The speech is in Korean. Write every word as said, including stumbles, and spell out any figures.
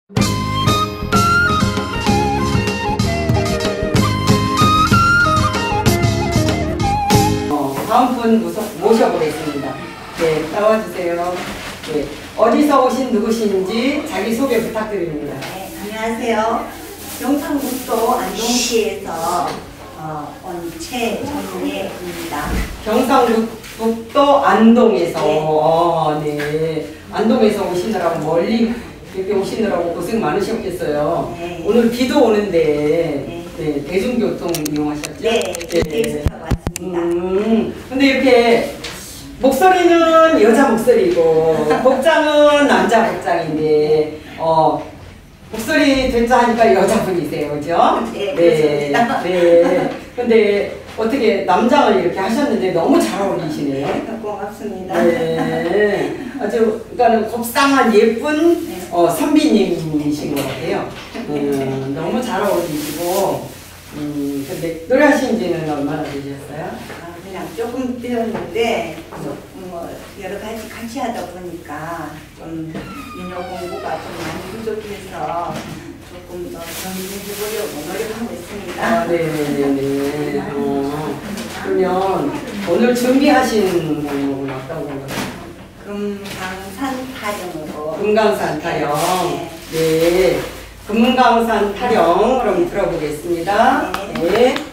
어, 다음 분 모셔, 모셔보겠습니다. 네, 나와주세요. 네, 어디서 오신 누구신지 자기소개 부탁드립니다. 네, 안녕하세요. 경상북도 안동시에서 어, 온 최정예입니다. 경상북도 안동에서 네. 어, 네. 안동에서 오시느라고 멀리 이렇게 오시느라고 고생 많으셨겠어요. 네. 오늘 비도 오는데 네. 네, 대중교통 이용하셨죠? 네, 익숙하고 왔습니다. 음, 근데 이렇게 목소리는 여자 목소리고 복장은 남자 복장인데 어, 목소리 듣자 하니까 여자분이세요, 그죠? 네, 그렇습니다. 네. 근데 어떻게 남장을 이렇게 하셨는데 너무 잘 어울리시네요. 고맙습니다. 네. 아주 그러니까는 곱상한 예쁜 네. 어, 선비님이신 것 같아요. 음, 너무 잘 어울리시고 음, 근데 노래하신 지는 얼마나 되셨어요? 아, 그냥 조금 뛰었는데 조금 뭐 여러 가지 같이 하다 보니까 좀 민요 공부가 좀 많이 부족해서 조금 더 정리해보려고 노력하고 있습니다. 아, 네네네. 어, 그러면 오늘 준비하신 곡은 어떤 건가요? 금강산 타령으로. 금강산 타령. 네. 네. 금강산 타령 그럼 들어보겠습니다. 네. 네.